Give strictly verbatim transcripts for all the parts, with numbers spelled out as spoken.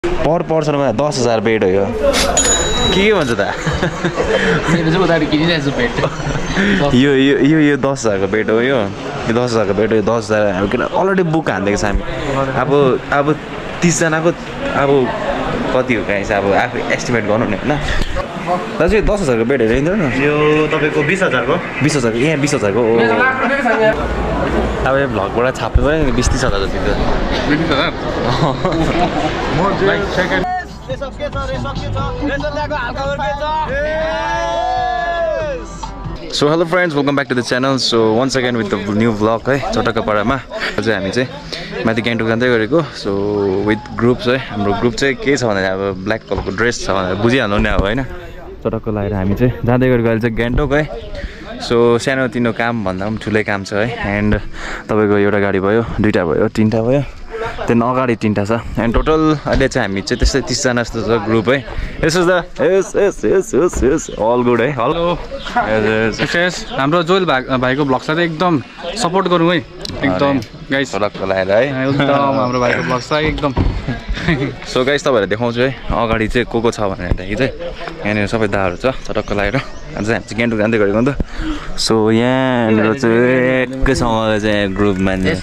पर पर्सनमा दस हजार बेड हो यो के के भन्छ त यो यो यो यो दस हजारको बेड हो यो यो दस हजारको बेड हो यो दस हजार हामी किन अलरेडी बुक हान्दिएको छ हामी अब अब तिसजनाको अब कति हो गाइस अब आफै एस्टिमेट गर्नु नि होइन दाजु यो दस हजारको बेड हेरेर हिँड्दैन यो तपाईँको बिस हजारको बिस हजारको यहाँ बिस हजारको हो अब यो भ्लगबाट छाप्नु पऱ्यो बिस तिस हजार जति त so hello friends welcome back to the channel so once again with the new vlog है चटक्कपाडामा चाहिँ हामी चाहिँ माथि गान्तोक जाँदै गरेको सो विथ ग्रुप्स है हाम्रो ग्रुप चाहिँ के छ भने अब ब्ल्याक कलरको ड्रेस छ भनेर बुझिहाल्नु नि अब होइन चटक्क लागेर हामी चाहिँ जाँदै गरेको अहिले चाहिँ गान्तोक है सो सानो तिनो काम भन्दा पनि ठुलै काम छ है एन्ड तपाईँको एउटा गाडी भयो दुईवटा भयो तिनवटा भयो त्यहाँदेखि अगाडि तिनवटा छ एन्ड टोटल अहिले चाहिँ हामी चाहिँ त्यस्तै तिसजना जस्तो छ ग्रुप है yes is the yes yes yes yes yes all good है हेलो हाम्रो जोइल भाइको ब्लग चाहिँ एकदम सपोर्ट गरौँ है एकदम गाइस सडकको लगाएर है एकदम हाम्रो भाइको ब्लग चाहिँ एकदम सो गाइस तपाईँहरूलाई देखाउँछु है अगाडि चाहिँ को को छ भनेर चाहिँ यहाँनिर सबै दाहरू छ चटक्क लगाएर आज चाहिँ हामी चाहिँ गान्तोक जाँदै गरेको नि त सो यहाँनिर चाहिँ एकैसँगले चाहिँ ग्रुप मान्छे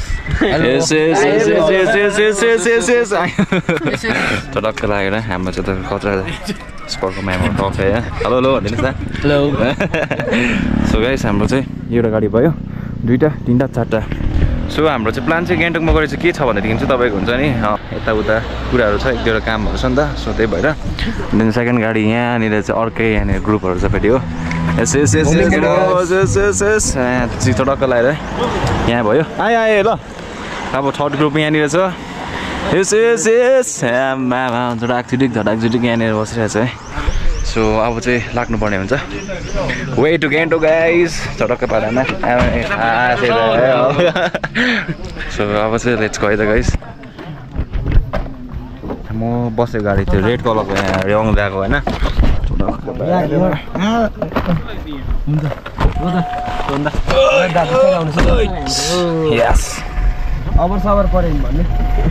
चटक्क लागेर हाम्रो चाहिँ त कचरा स्पटको म्यामहरू टक्छ है हेलो हेलो भनिदिनुहोस् न हेलो सो गाइस हाम्रो चाहिँ एउटा गाडी भयो दुईवटा तिनवटा चारवटा सो हाम्रो चाहिँ प्लान चाहिँ गान्तोकमा गएर चाहिँ के छ भनेदेखि चाहिँ तपाईँको हुन्छ नि यताउता कुराहरू छ एक दुईवटा कामहरू छ नि त सो त्यही भएर देन सेकेन्ड गाडी यहाँनिर चाहिँ अर्कै यहाँनिर ग्रुपहरू छ फेरि हो यस यस यस यस यस चटक्क लगाएर यहाँ भयो आयो आयो ल अब थर्ड ग्रुप यहाँनिर छ यस यस यस झटाकझुटिक झटाकझुटिक यहाँनिर बसिरहेको छ है सो अब चाहिँ लाग्नुपर्ने हुन्छ वे टु गान्तोक गाइस चटक्कपाडामा सो अब चाहिँ लेट्स गयो त गाइस म बसेको गाडी त्यो रेड कलरको यहाँ रङ गएको होइन यस अबर सबर पऱ्यो भन्ने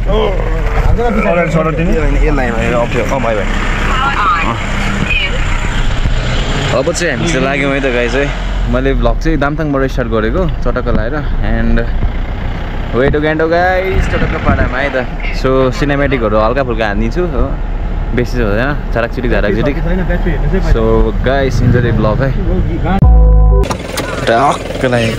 अब चाहिँ हामी चाहिँ लाग्यौँ है त गाइस है मैले भ्लग चाहिँ दामथाङबाट स्टार्ट गरेको चटक्क लगाएर and way to Gangtok guys चटक्कपाडामा है त सो सिनेमेटिकहरू हल्का फुल्का हानिदिन्छु हो बेसी हुँदैन झटाकझुटिक झटाकझुटिक so guys enjoy the vlog है टक्क लाग्यो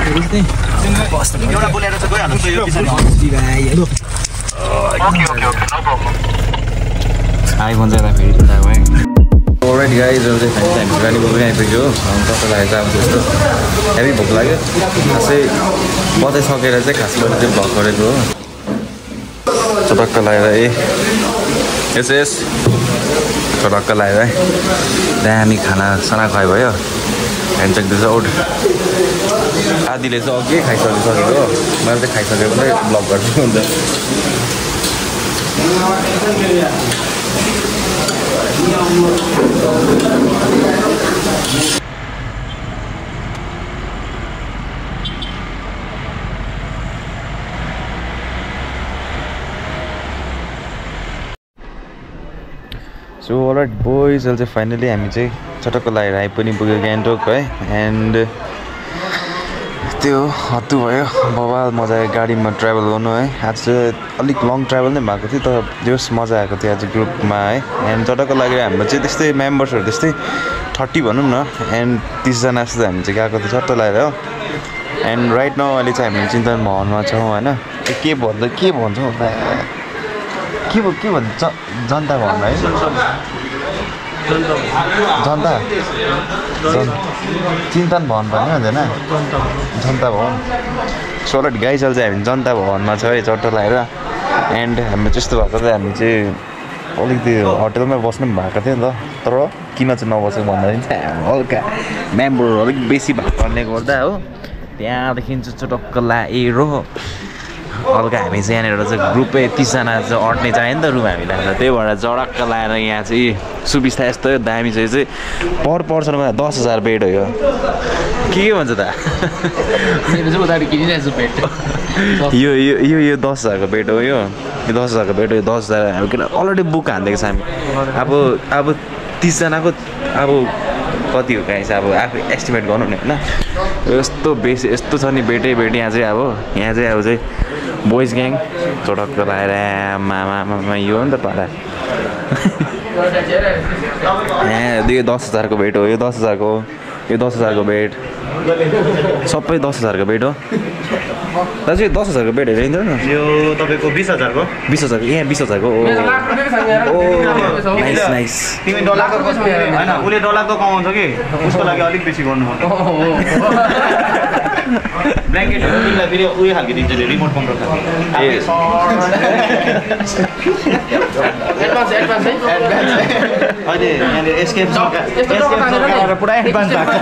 आइफोन चाहिँ फेरि है अलराइट गाइज अब चाहिँ खाने हामी गाडी बोक्नै आइपुग्यो तपाईँलाई चाहिँ अब त्यस्तो हेभी भोक लाग्यो खासै बताइसकेर चाहिँ खास मैले चाहिँ भ्लग गरेको हो चटक्क लगाएर ए यस यस चटक्क लगाएर है दामी खाना साना खुवाइ भयो ह्यान्डचेक दिएछ आउट आधीले चाहिँ अघि खाइसकिसकेको हो मैले चाहिँ खाइसकेको चाहिँ भ्लग गर्छु अन्त सो अलराइट बोइज अहिले चाहिँ फाइनली हामी चाहिँ चटक्क लागेर आइ पनि पुग्यो गान्तोक है एन्ड त्यो हत्तु भयो बवाल मजा आयो गाडीमा ट्राभल गर्नु है आज चाहिँ अलिक लङ ट्राभल नै भएको थियो तर जस मजा आएको थियो आज ग्रुपमा है एन्ड चटक्क लागेर हाम्रो चाहिँ त्यस्तै मेम्बर्सहरू त्यस्तै थर्टी भनौँ न एन्ड तिसजना जस्तो हामी चाहिँ गएको थियो चट्ट लागेर हो एन्ड राइट नाउ अहिले चाहिँ हामी चिन्तन भवनमा छौँ होइन के भन्छ के भन्छौँ के के भन्छ जनता भवन है जनता चिन्तन भवन पनि हुँदैन जनता भवन सोलट गाइसल चाहिँ हामी जनता भवनमा छ है चट्ट लगाएर एन्ड हामी त्यस्तो भएको चाहिँ हामी चाहिँ अलिकति होटलमै बस्नु पनि भएको थियो नि त तर किन चाहिँ नबसेको भन्दाखेरि चाहिँ हल्का मेम्बरहरू अलिक बेसी भएको कारणले गर्दा हो त्यहाँदेखि चाहिँ चटक्क लाएर हल्का हामी चाहिँ यहाँनिर चाहिँ ग्रुपै तिसजना चाहिँ अट्ने चाहियो नि त रुम हामीलाई त्यही भएर जडक्क लाएर यहाँ चाहिँ सुविस्ता यस्तो दामी चाहिँ चाहिँ पर पर्सनमा दस हजार बेड हो यो के के भन्छ त यो यो यो यो दस हजारको बेड हो यो यो दस हजारको बेड हो यो दस हजार हामी किन अलरेडी बुक हानिदिएको छ हामी अब अब तिसजनाको अब कति हो गाइस अब आफै एस्टिमेट गर्नु नि होइन यस्तो बेसी यस्तो छ नि बेडै बेड यहाँ चाहिँ अब यहाँ चाहिँ अब चाहिँ बोइज ग्याङ चटक्क लगाएर मामा यो हो नि त पारा यहाँ यो दस हजारको बेड हो यो दस हजारको यो दस हजारको बेड सबै दस हजारको बेड हो दाजु दस हजारको बेड हेरेर न यो तपाईँको बिस हजारको बिस हजारको यहाँ बिस हजारको ओ नाइस नाइस तिमी डलाको होइन उसले डलाको कमाउँछ कि उसको लागि अलिक बेसी गर्नुपर्छ ब्ल्याङ्केटहरू तिमीलाई फेरि उयो खालको दिन्छ नि रिमोट कन्ट्रोल खालको अहिले यहाँनिर एसकेप पुरा एडभान्स भएको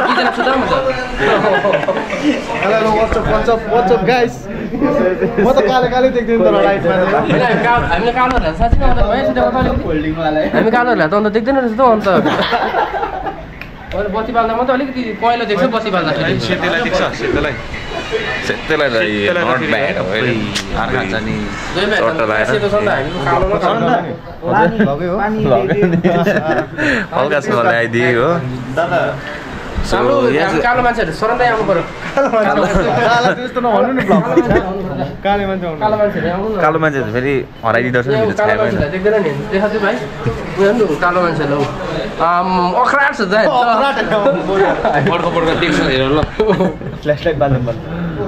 What's up guys? म त काले काले देख्दैन तर लाइटमा हामीले कालो ल्याएर साँच्चै नै भयो सिधै हामी कालो ल्याएर त अन्त देख्दैन रहेछ त अन्त अहिले बत्ती बाल्दा मात्रै अलिकति पहिलो देख्छ बत्ती बाल्दाखेरि सेतेलाई देख्छ सेतेलाई सेतेलाई नट ब्याड हो आर्खा छ नि चट्ट लगाएर हल्कासँग ल्याइदिए हो कालो मान्छेहरू सरन्दै आउनु पर्यो कालो मान्छेहरू फेरि हराइदिँदो रहेछ देख्दैन नि देखा चाहिँ भाइ कालो मान्छेहरू अखराट छ बड्को बड्को देख्छ हेर ल फ्ल्यासलाइट बाल्नु पर्छ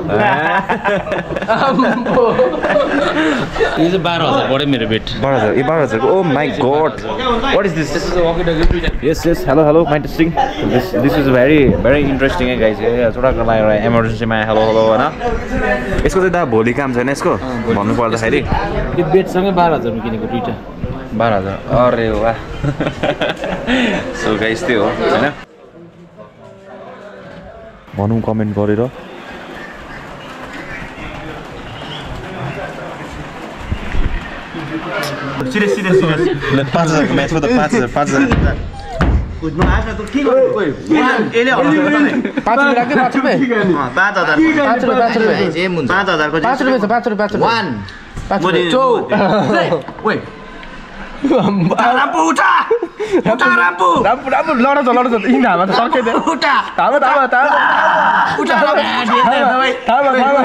यो चाहिँ बाह्र हजार बढ्यो मेरो बेट बाह्र हजार ए बाह्र हजारको oh my god what is this yes yes hello hello my testing this this is very very interesting है गाइज छोटाको लागि इमर्जेन्सीमा हेलो हेलो होइन यसको चाहिँ दा भोलि काम छैन यसको भन्नु पर्दाखेरि यो बेटसँगै बाह्र हजारमा किनेको दुइटा बाह्र हजार अरे वाह सो गाइज त्यो हो होइन भनौँ कमेन्ट गरेर सिरियस सिरियस सिरियस पाँच हजारको म्याचमा त पाँच हजार पाँच हजार पाँच रुपियाँ राख्दै पाँच रुपियाँ पाँच हजार पाँच रुपियाँ पाँच रुपियाँ पाँच हजारको पाँच रुपियाँ छ पाँच रुपियाँ पाँच रुपियाँ पाँच रुपियाँ चौ राम्पु उठा उठा राम्पु राम्पु राम्पु लड छ लड छ यिन हामा त सके दे उठा थाम थाम थाम उठा थाम थाम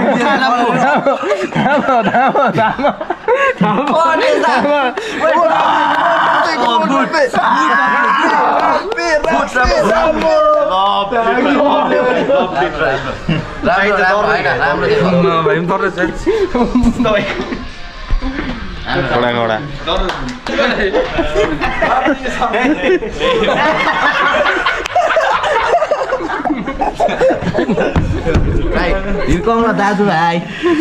थाम थाम घोडा घोडा दाजु भाइ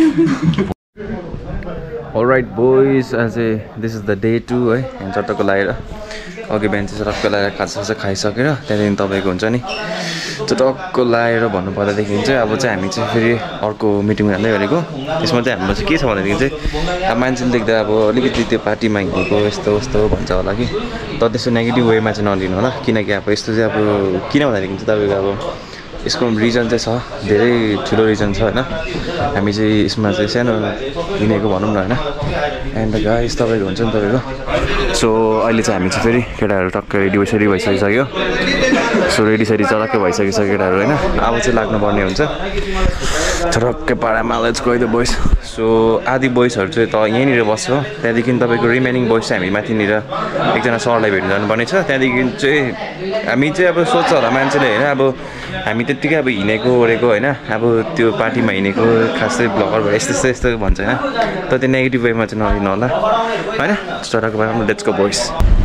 अलराइट बोइज चाहिँ this is the day two है यहाँ चट्टको लगाएर अघि बिहान चाहिँ चटक्क लगाएर खाजासाजा खाइसकेर त्यहाँदेखि तपाईँको हुन्छ नि चटक्क लगाएर भन्नुपर्दादेखि चाहिँ अब चाहिँ हामी चाहिँ फेरि अर्को मिटिङ जाँदै गरेको त्यसमा चाहिँ हाम्रो चाहिँ के छ भनेदेखि चाहिँ अब मान्छेले देख्दा अब अलिकति त्यो पार्टीमा हिँडेको यस्तो यस्तो भन्छ होला कि तर त्यस्तो नेगेटिभ वेमा चाहिँ नलिनु होला किनकि अब यस्तो चाहिँ अब किन भन्दाखेरि चाहिँ तपाईँको अब यसको रिजन चाहिँ छ धेरै ठुलो रिजन छ होइन हामी चाहिँ यसमा चाहिँ सानो हिँडेको भनौँ न होइन एन्ड गाइस तपाईँको हुन्छ नि तपाईँको सो अहिले चाहिँ हामी चाहिँ फेरि केटाहरू टक्कै रेडी भइसरी भइसकिसक्यो सो रेडी सेडी चटक्कै भइसकिसक्यो केटाहरू होइन अब चाहिँ लाग्नुपर्ने हुन्छ चटक्कै पाडामा let's go the boys so आधी बोइसहरू चाहिँ त यहीँनिर बस्छ त्यहाँदेखि तपाईँको रिमेनिङ बोइस चाहिँ हामी माथिनिर एकजना सरलाई भेट्नु जानुपर्ने छ त्यहाँदेखि चाहिँ हामी चाहिँ अब सोध्छ होला मान्छेले होइन अब हामी त्यत्तिकै अब हिँडेको ओरेको होइन अब त्यो पार्टीमा हिँडेको खासै ब्लगर भयो यस्तो यस्तो यस्तो भन्छ होइन तर त्यो नेगेटिभ वेमा चाहिँ नलिनु होला होइन चटक्कै पाडामा लेट्स गो बोइस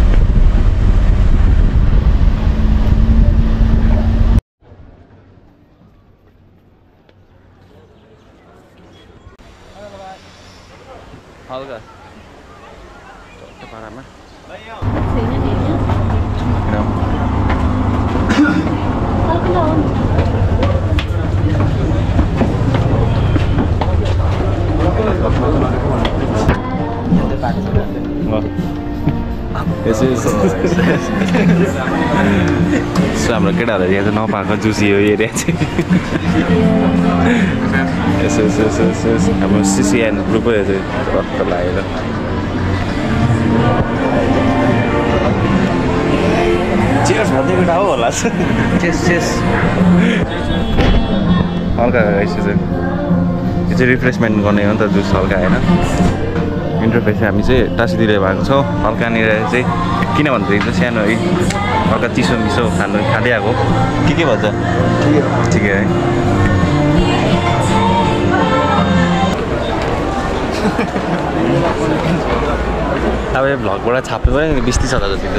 हल्का पाडामा यसो यसो हाम्रो केटाहरू यहाँ चाहिँ नपाएको जुसी हो एरिया चाहिँ यसो यसो यसो यसो हाम्रो सिसिएन ग्रुपै चाहिँ रक्क लागेर चेयर्स भन्दै केटा हो होला चेस चेस हल्का यसो चाहिँ यो चाहिँ रिफ्रेसमेन्ट गर्ने हो नि त जुस हल्का होइन इन्टरफेस हामी चाहिँ टाँसीतिर भएको छौँ हल्कानिर चाहिँ किन भन्दाखेरि चाहिँ सानो है हल्का चिसो मिसो खानु खाँदै आएको के के भन्छ ठिकै है अब यो भ्लगबाट छाप्नु पऱ्यो नि बिस तिस हजार जति त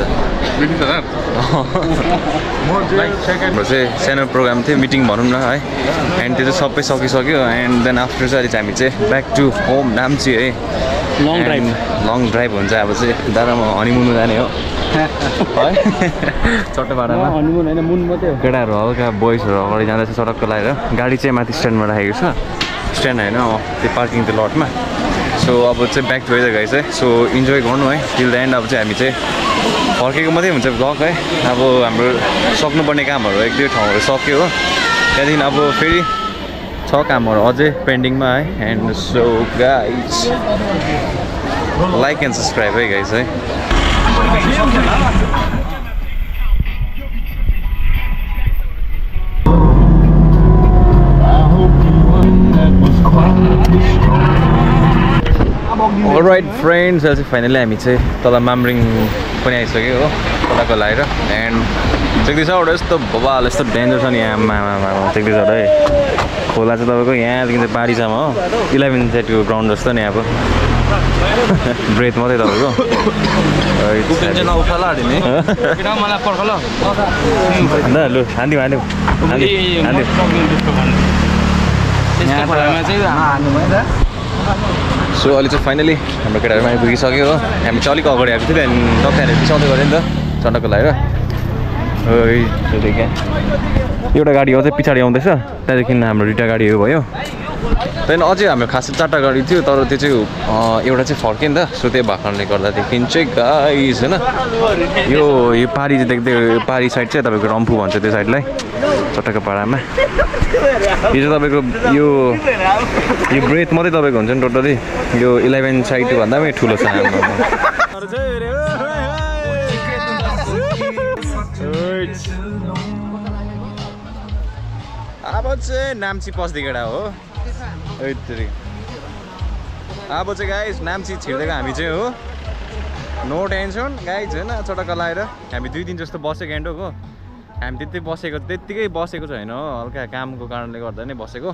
हाम्रो चाहिँ सानो प्रोग्राम थियो मिटिङ भनौँ न है एन्ड त्यो चाहिँ सबै सकिसक्यो एन्ड देन आफ्टर चाहिँ अहिले चाहिँ हामी चाहिँ ब्याक टु होम नाम्ची है लङ ड्राइभ लङ ड्राइभ हुन्छ अब चाहिँ दादा म हनिमुन जाने हो है चट्टोपाडामा हनिमुन होइन मुन मात्रै केटाहरू हल्का बोइसहरू अगाडि जाँदैछ सडकको लगाएर गाडी चाहिँ माथि स्ट्यान्डमा राखेको छ स्ट्यान्ड होइन त्यो पार्किङ त्यो लटमा सो अब चाहिँ ब्याक टु द गाइज है सो इन्जोय गर्नु है टिल द एन्ड अब चाहिँ हामी चाहिँ फर्केको मात्रै हुन्छ ब्लग है अब हाम्रो सक्नुपर्ने कामहरू एक दुई ठाउँहरू सक्यो हो त्यहाँदेखि अब फेरि छ कामहरू अझै पेन्डिङमा है and so guys like and subscribe है गाइज है अलराइट फ्रेन्ड्स अहिले चाहिँ फाइनली हामी चाहिँ तल मामरिङ पनि आइसक्यो हो तलको लगाएर एन्ड देख्दैछ एउटा यस्तो बबाल यस्तो डेन्जर छ नि यहाँ आमा देख्दैछ है खोला चाहिँ तपाईँको यहाँदेखि चाहिँ पारीसम्म हो इलेभेन साइडको ग्राउन्ड जस्तो नि अब ब्रेथ मात्रै तपाईँको लु हान्दिउँ हान्दिउँ हान्दिउँ सो अहिले चाहिँ फाइनली हाम्रो केटाहरूमा आइपुगिसक्यो हो हामी चाहिँ अलिक अगाडि आएको थियो त्यहाँदेखि टक्कै पिसाउँदै गऱ्यो नि त चटक्क लगाएर एउटा गाडी अझै पछाडि आउँदैछ त्यहाँदेखि हाम्रो दुइटा गाडी भयो त्यहाँदेखि अझै हाम्रो खासै चारवटा गाडी थियो तर त्यो चाहिँ एउटा चाहिँ फर्क्यो नि त सो त्यही भएको कारणले गर्दादेखि चाहिँ गाइस होइन यो यो पारी चाहिँ देख्दै पारी साइड चाहिँ तपाईँको रम्फू भन्छ त्यो साइडलाई चट्टको पाडामा यो चाहिँ तपाईँको यो यो ब्रेथ मात्रै तपाईँको हुन्छ नि टोटली यो इलेभेन साइड भन्दा पनि ठुलो छ हाम्रो अब चाहिँ नाम्ची पस्दै केटा हो अब चाहिँ गाइस नाम्ची छिर्दैको हामी चाहिँ हो नो टेन्सन गाइस होइन चटक्क लगाएर हामी दुई दिन जस्तो बसेको गान्तोक हो हामी त्यति बसेको त्यत्तिकै बसेको छैन हो हल्का कामको कारणले गर्दा नै बसेको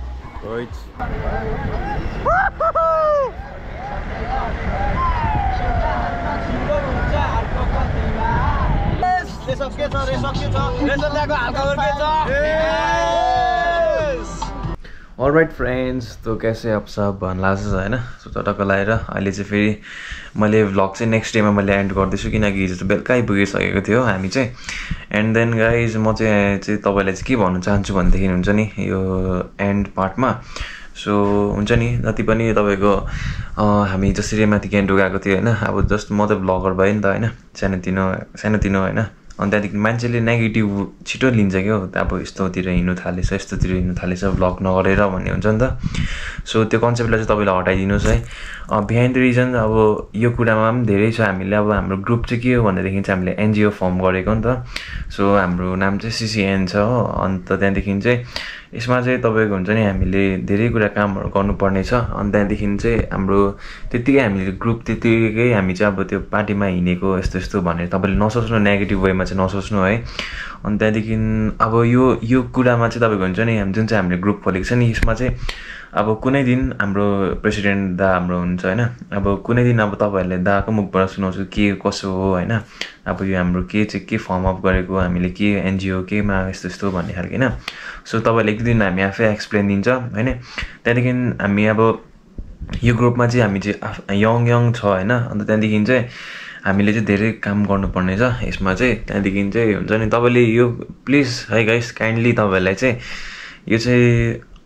अलराइट फ्रेन्ड्स तो कैसे आप सब भन्ला छ हैन सो चटक्क लगाएर अहिले चाहिँ फेरि मैले भ्लग चाहिँ नेक्स्ट डेमा मैले एन्ड गर्दैछु किनकि हिजो चाहिँ बेलुकै पुगिसकेको थियो हामी चाहिँ एन्ड देन गाइज म चाहिँ चाहिँ तपाईँलाई चाहिँ के भन्न चाहन्छु भनेदेखि हुन्छ नि यो एन्ड पार्टमा सो हुन्छ नि जति पनि तपाईँको हामी जसरी माथि गान्तोक गएको थियो होइन अब जस्ट म त भ्लगर भएँ नि त होइन सानोतिनो सानोतिनो होइन अनि त्यहाँदेखि मान्छेले नेगेटिभ छिटो लिन्छ क्या हो अब यस्तोतिर हिँड्नु थालेछ यस्तोतिर हिँड्नु थालेछ भ्लग नगरेर भन्ने हुन्छ नि त सो त्यो कन्सेप्टलाई चाहिँ तपाईँले हटाइदिनुहोस् है बिहाइन्ड द रिजन अब यो कुरामा पनि धेरै छ हामीले अब हाम्रो ग्रुप चाहिँ के हो भनेदेखि चाहिँ हामीले एनजिओ फर्म गरेको नि त सो हाम्रो नाम चाहिँ सिसिएन छ हो अन्त त्यहाँदेखि चाहिँ यसमा चाहिँ तपाईँको हुन्छ नि हामीले धेरै कुरा कामहरू गर्नुपर्ने छ अनि त्यहाँदेखि चाहिँ हाम्रो त्यत्तिकै हामीले ग्रुप त्यत्तिकै हामी चाहिँ अब त्यो पार्टीमा हिँडेको यस्तो यस्तो भनेर तपाईँले नसोच्नु नेगेटिभ वेमा चाहिँ नसोच्नु है अनि त्यहाँदेखि अब यो यो कुरामा चाहिँ तपाईँको हुन्छ नि जुन चाहिँ हामीले ग्रुप खोलेको छ नि यसमा चाहिँ अब कुनै दिन हाम्रो प्रेसिडेन्ट दा हाम्रो हुन्छ होइन अब कुनै दिन अब तपाईँहरूले दाको मुखबाट सुनाउँछु के कसो हो होइन अब यो हाम्रो के चाहिँ के फर्म अप गरेको हामीले के एनजिओ केमा यस्तो यस्तो भन्ने खालको होइन सो तपाईँले एक दिन हामी आफै एक्सप्लेन दिन्छ होइन त्यहाँदेखि हामी अब यो ग्रुपमा चाहिँ हामी चाहिँ यङ यङ छ होइन अन्त त्यहाँदेखि चाहिँ हामीले चाहिँ धेरै काम गर्नुपर्ने छ यसमा चाहिँ त्यहाँदेखि चाहिँ हुन्छ नि तपाईँले यो प्लिज है गाइस काइन्डली तपाईँहरूलाई चाहिँ यो चाहिँ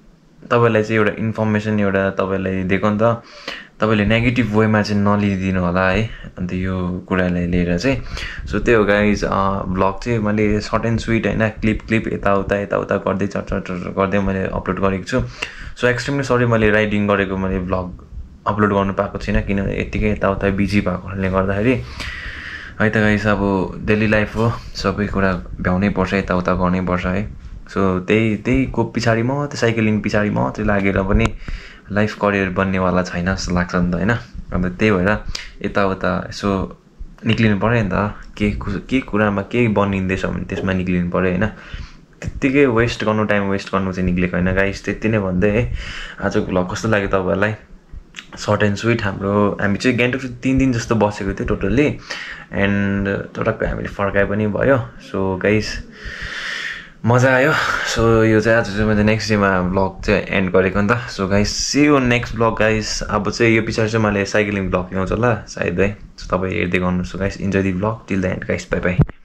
तपाईँलाई चाहिँ एउटा इन्फर्मेसन एउटा तपाईँलाई दिएको नि त तपाईँले नेगेटिभ वेमा चाहिँ नलिदिनु होला है अन्त यो कुरालाई लिएर चाहिँ सो त्यही हो गाइज भ्लग चाहिँ मैले सर्ट एन्ड स्विट होइन क्लिप क्लिप यताउता यताउता गर्दै चट चट गर्दै मैले अपलोड गरेको छु सो एक्सट्रिमली सरी मैले राइडिङ गरेको मैले भ्लग अपलोड गर्नु पाएको छैन किनभने यत्तिकै यताउता बिजी भएकोले गर्दाखेरि है त गाइज अब डेली लाइफ हो सबै कुरा भ्याउनै पर्छ यताउता गर्नै पर्छ है सो त्यही त्यहीको पछाडि मात्रै साइक्लिङ पछाडि मात्रै लागेर पनि लाइफ करियर बन्नेवाला छैन जस्तो लाग्छ नि त होइन अन्त त्यही भएर यताउता यसो निक्लिनु पऱ्यो नि त के के कुरामा के बनिँदैछ भने त्यसमा निक्लिनु पऱ्यो होइन त्यत्तिकै वेस्ट गर्नु टाइम वेस्ट गर्नु चाहिँ निक्लेको होइन गाइस त्यति नै भन्दै है आजको भ्लग कस्तो लाग्यो तपाईँहरूलाई सर्ट एन्ड स्विट हाम्रो हामी चाहिँ गान्तोक चाहिँ तिन दिन जस्तो बसेको थियो टोटल्ली एन्ड टोटक्क हामीले फर्काए पनि भयो सो गाइस मजा आयो सो यो चाहिँ आज चाहिँ मैले नेक्स्ट डेमा भ्लग चाहिँ एन्ड गरेको नि त so guys see you next vlog guys अब चाहिँ यो पछाडि चाहिँ मैले साइक्लिङ भ्लग ल्याउँछु होला सायद है सो तपाईँ हेर्दै गर्नुहोस् guys enjoy the vlog till the end guys bye by